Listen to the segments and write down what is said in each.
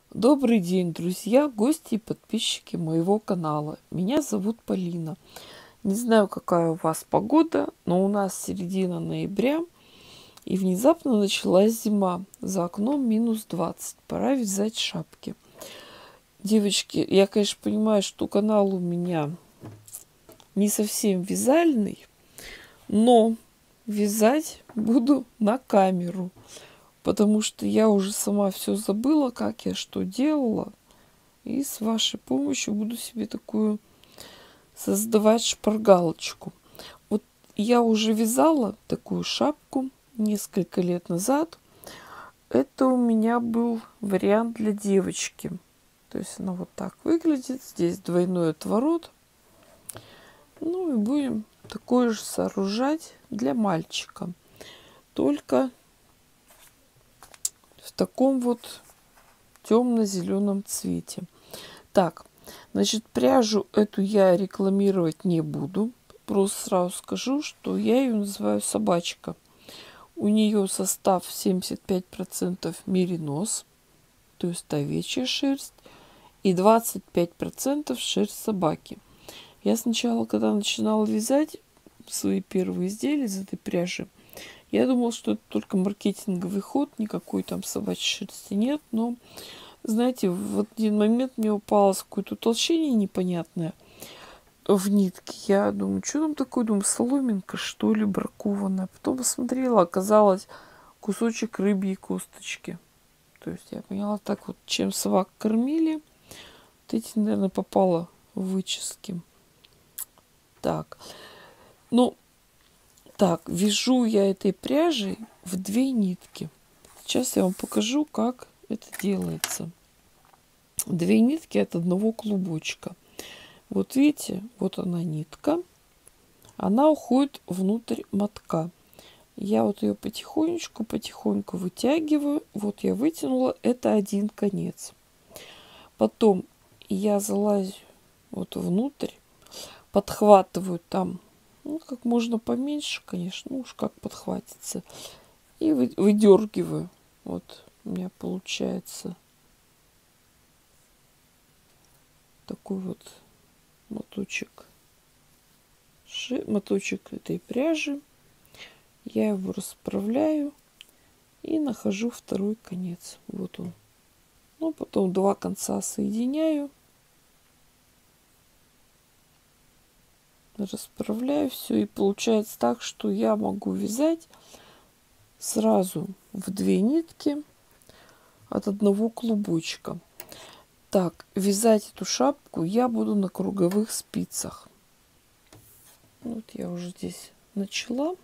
Добрый день, друзья, гости и подписчики моего канала. Меня зовут Полина. Не знаю, какая у вас погода, но у нас середина ноября, и внезапно началась зима. За окном -20. Пора вязать шапки. Девочки, я, конечно, понимаю, что канал у меня не совсем вязальный, но вязать буду на камеру. Потому что я уже сама все забыла, как я что делала. И с вашей помощью буду себе такую создавать шпаргалочку. Вот я уже вязала такую шапку несколько лет назад. Это у меня был вариант для девочки. То есть она вот так выглядит. Здесь двойной отворот. Ну и будем такое же сооружать для мальчика. Только в таком вот темно-зеленом цвете. Так, значит, пряжу эту я рекламировать не буду. Просто сразу скажу, что я ее называю собачка. У нее состав 75% меринос, то есть овечья шерсть, и 25% шерсть собаки. Я сначала, когда начинала вязать свои первые изделия из этой пряжи, я думала, что это только маркетинговый ход, никакой там собачьей шерсти нет. Но, знаете, в один момент мне упалось какое-то утолщение непонятное в нитке. Я думаю, что там такое? Думаю, соломинка, что ли, бракованная. Потом посмотрела, оказалось кусочек рыбьей косточки. То есть я поняла, так вот, чем собак кормили, вот эти, наверное, попало в вычески. Так, ну, так, вяжу я этой пряжей в 2 нитки. Сейчас я вам покажу, как это делается. 2 нитки от одного клубочка. Вот видите, вот она нитка. Она уходит внутрь мотка. Я вот ее потихоньку вытягиваю. Вот я вытянула, это один конец. Потом я залазю вот внутрь, подхватываю там, ну, как можно поменьше, конечно, ну уж как подхватится. И выдергиваю. Вот у меня получается такой вот моточек этой пряжи. Я его расправляю и нахожу второй конец. Вот он. Ну, потом 2 конца соединяю. Расправляю все. И получается так, что я могу вязать сразу в 2 нитки от одного клубочка. Так, вязать эту шапку я буду на круговых спицах. Вот я уже здесь начала.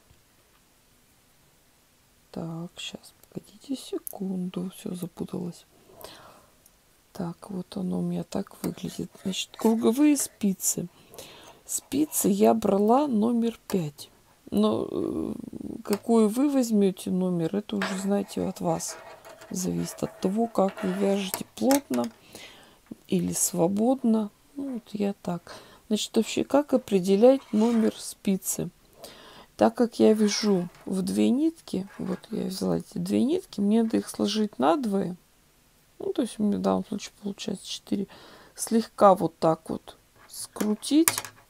Так, сейчас, погодите секунду, все запуталось. Так, вот оно у меня так выглядит. Значит, круговые спицы. Спицы я брала номер 5. Но какой вы возьмете номер, это уже, знаете, от вас зависит. От того, как вы вяжете плотно или свободно. Ну, вот я так. Значит, вообще, как определять номер спицы? Так как я вяжу в 2 нитки, вот я взяла эти 2 нитки, мне надо их сложить надвое. Ну, то есть у меня в данном случае получается 4. Слегка вот так вот скрутить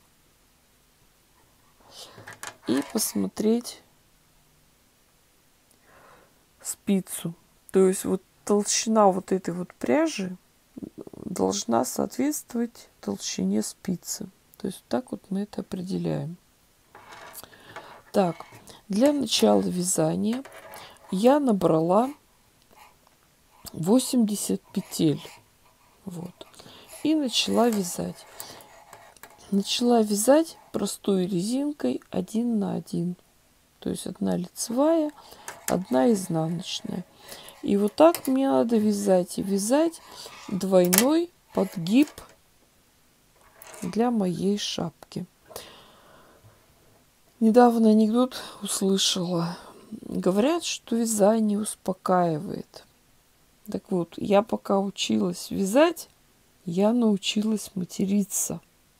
и посмотреть спицу. То есть вот толщина вот этой вот пряжи должна соответствовать толщине спицы. То есть так вот мы это определяем. Так, для начала вязания я набрала 80 петель. Вот. И начала вязать. Начала вязать простой резинкой 1 на 1. То есть 1 лицевая, 1 изнаночная. И вот так мне надо вязать. И вязать двойной подгиб для моей шапки. Недавно анекдот услышала. Говорят, что вязание успокаивает. Так вот, я пока училась вязать, я научилась материться.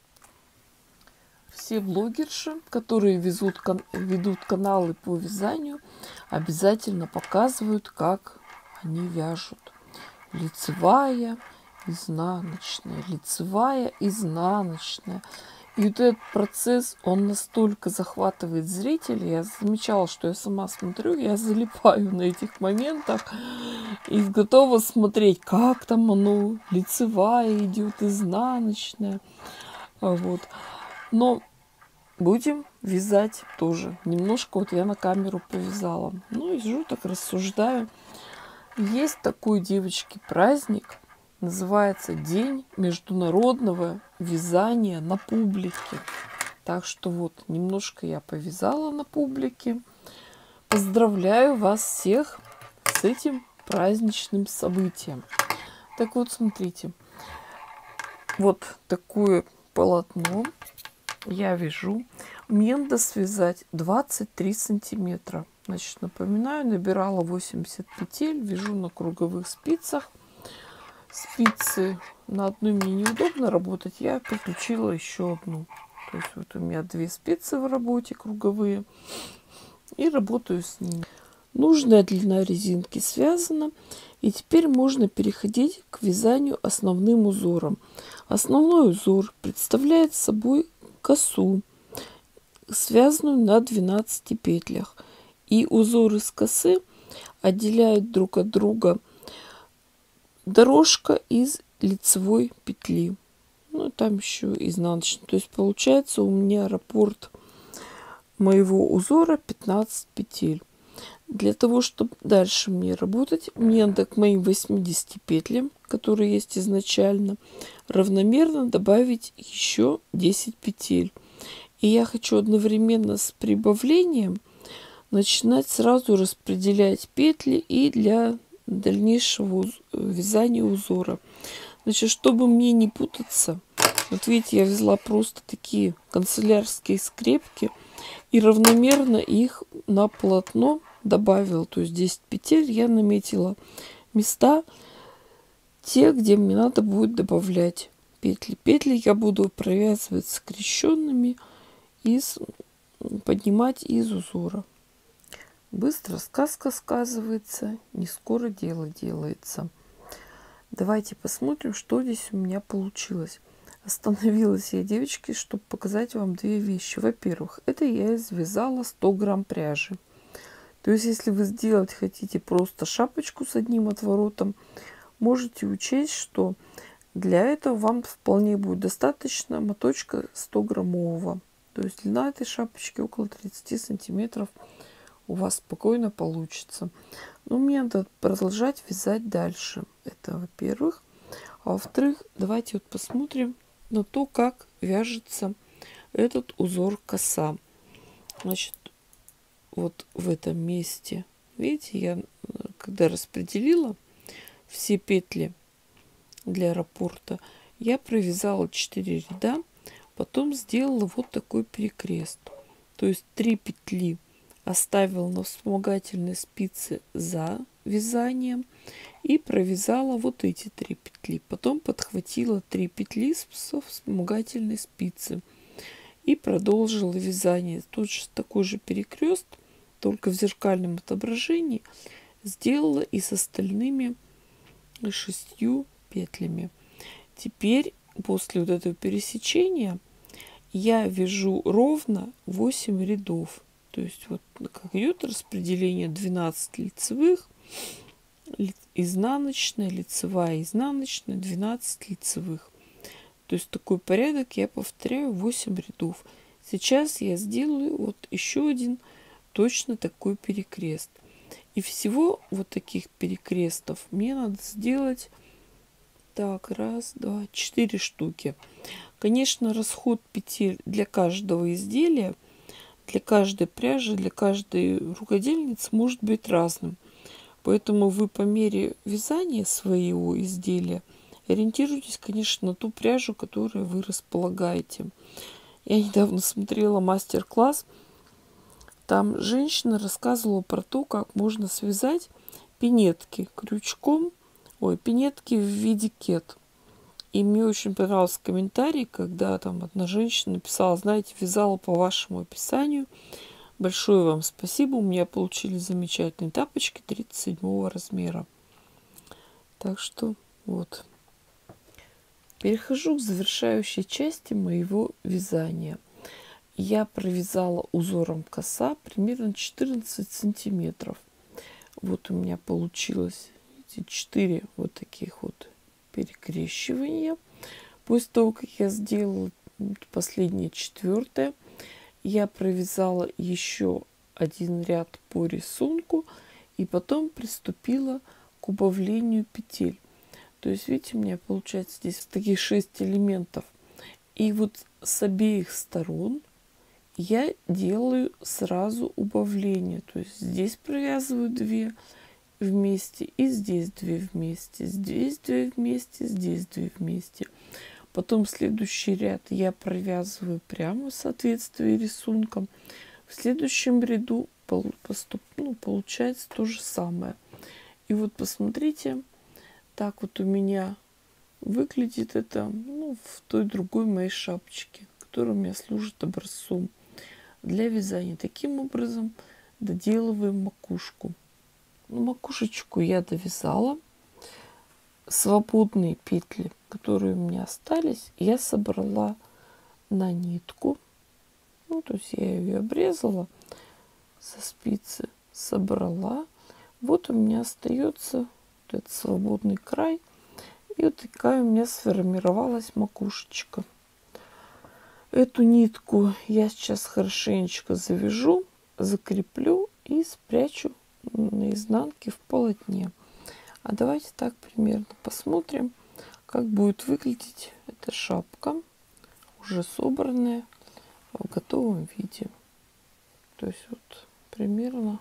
Все блогерши, которые ведут каналы по вязанию, обязательно показывают, как они вяжут. лицевая, изнаночная, лицевая, изнаночная. И вот этот процесс, он настолько захватывает зрителя. Я замечала, что я сама смотрю, я залипаю на этих моментах и готова смотреть, как там оно, лицевая идет, изнаночная. Вот. Но будем вязать тоже. Немножко вот я на камеру повязала. Ну и сижу так рассуждаю. Есть такой, девочки, праздник. Называется День международного вязания на публике. Так что вот, немножко я повязала на публике. Поздравляю вас всех с этим праздничным событием. Так вот, смотрите. Вот такое полотно я вяжу. Мне надо связать 23 сантиметра. Значит, напоминаю, набирала 80 петель, вяжу на круговых спицах. Спицы на одной мне неудобно работать, я подключила еще одну. То есть вот у меня 2 спицы в работе круговые. И работаю с ними. Нужная длина резинки связана. И теперь можно переходить к вязанию основным узором. Основной узор представляет собой косу, связанную на 12 петлях. И узор из косы отделяет друг от друга дорожка из лицевой петли. Ну, там еще изнаночная. То есть получается у меня раппорт моего узора 15 петель. Для того, чтобы дальше мне работать, мне надо к моим 80 петлям, которые есть изначально, равномерно добавить еще 10 петель. И я хочу одновременно с прибавлением начинать сразу распределять петли и для дальнейшего вязания узора. Значит, чтобы мне не путаться, вот видите, я вязала просто такие канцелярские скрепки и равномерно их на полотно добавила. То есть 10 петель я наметила места, те, где мне надо будет добавлять петли. Петли я буду провязывать скрещенными и поднимать из узора. Быстро сказка сказывается, не скоро дело делается. Давайте посмотрим, что здесь у меня получилось. Остановилась я, девочки, чтобы показать вам 2 вещи. Во-первых, это я связала 100 грамм пряжи. То есть, если вы сделать хотите просто шапочку с одним отворотом, можете учесть, что для этого вам вполне будет достаточно моточка 100-граммового. То есть, длина этой шапочки около 30 сантиметров у вас спокойно получится. Но мне надо продолжать вязать дальше. Это во-первых. А во-вторых, давайте вот посмотрим на то, как вяжется этот узор коса. Значит, вот в этом месте, видите, я когда распределила все петли для раппорта, я провязала 4 ряда, потом сделала вот такой перекрест. То есть 3 петли оставила на вспомогательной спице за вязанием и провязала вот эти 3 петли. Потом подхватила 3 петли со вспомогательной спицы и продолжила вязание. Тут же такой же перекрест, только в зеркальном отображении, сделала и с остальными 6 петлями. Теперь после вот этого пересечения я вяжу ровно 8 рядов. То есть вот как идет распределение: 12 лицевых, изнаночная, лицевая, изнаночная, 12 лицевых. То есть такой порядок я повторяю 8 рядов. Сейчас я сделаю вот еще один точно такой перекрест. И всего вот таких перекрестов мне надо сделать так, 1, 2, 4 штуки. Конечно, расход петель для каждого изделия, для каждой пряжи, для каждой рукодельницы может быть разным. Поэтому вы по мере вязания своего изделия ориентируйтесь, конечно, на ту пряжу, которую вы располагаете. Я недавно смотрела мастер-класс. Там женщина рассказывала про то, как можно связать пинетки крючком, пинетки в виде кет. И мне очень понравился комментарий, когда там одна женщина написала: знаете, вязала по вашему описанию. Большое вам спасибо. У меня получились замечательные тапочки 37 размера. Так что вот. Перехожу к завершающей части моего вязания. Я провязала узором коса примерно 14 сантиметров. Вот у меня получилось эти 4 вот таких вот перекрещивания. После того, как я сделала последнее 4, я провязала еще один ряд по рисунку и потом приступила к убавлению петель. То есть, видите, у меня получается здесь таких 6 элементов. И вот с обеих сторон я делаю сразу убавление. То есть здесь провязываю 2 вместе и здесь 2 вместе, здесь 2 вместе, здесь 2 вместе. Потом следующий ряд я провязываю прямо в соответствии рисунком. В следующем ряду получается то же самое. И вот посмотрите, так вот у меня выглядит это в той другой моей шапочке, которая у меня служит образцом для вязания. Таким образом доделываем макушку. Макушечку я довязала. Свободные петли, которые у меня остались, я собрала на нитку. То есть я ее обрезала со спицы, собрала. Вот у меня остается вот этот свободный край. И вот такая у меня сформировалась макушечка. Эту нитку я сейчас хорошенечко завяжу, закреплю и спрячу на изнанке в полотне. А давайте так примерно посмотрим, как будет выглядеть эта шапка, уже собранная в готовом виде. То есть вот примерно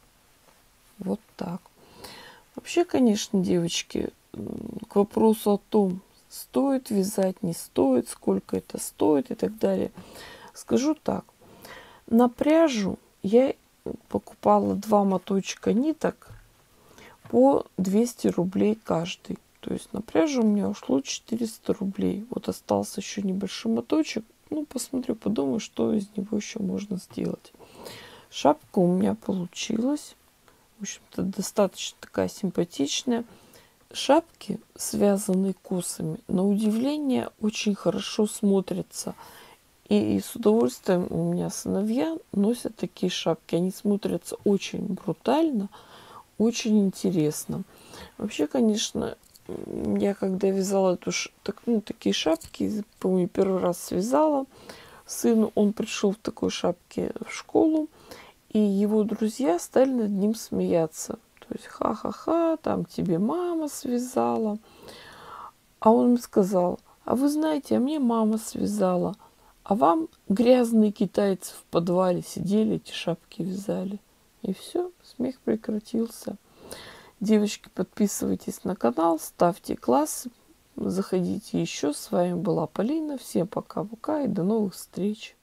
вот так. Вообще, конечно, девочки, к вопросу о том, стоит вязать, не стоит, сколько это стоит и так далее. Скажу так. На пряжу я покупала 2 моточка ниток по 200 рублей каждый. То есть на пряжу у меня ушло 400 рублей. Вот остался еще небольшой моточек. Посмотрю, подумаю, что из него еще можно сделать. Шапка у меня получилась. В общем-то, достаточно такая симпатичная. Шапки, связанные косами, на удивление, очень хорошо смотрятся. И с удовольствием у меня сыновья носят такие шапки. Они смотрятся очень брутально, очень интересно. Вообще, конечно, я когда вязала такие шапки, помню, первый раз связала сыну, он пришел в такой шапке в школу, и его друзья стали над ним смеяться. То есть ха-ха-ха, там тебе мама связала. А он им сказал: а вы знаете, а мне мама связала. А вам грязные китайцы в подвале сидели, эти шапки вязали. И все, смех прекратился. Девочки, подписывайтесь на канал, ставьте классы, заходите еще. С вами была Полина. Всем пока-пока и до новых встреч.